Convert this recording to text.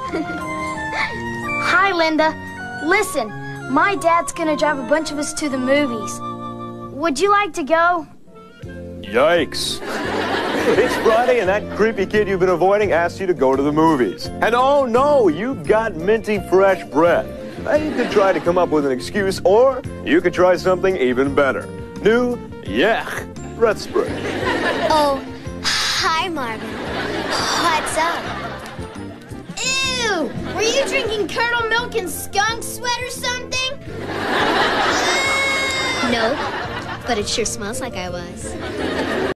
Hi, Linda. Listen, my dad's gonna drive a bunch of us to the movies. Would you like to go? Yikes. It's Friday and that creepy kid you've been avoiding asked you to go to the movies. And oh no, you've got minty fresh breath. You could try to come up with an excuse, or you could try something even better. New Yech breath spray. Oh, hi, Marvin. What's up? Ew! Were you drinking curdled milk and skunk sweat or something? No, but it sure smells like I was.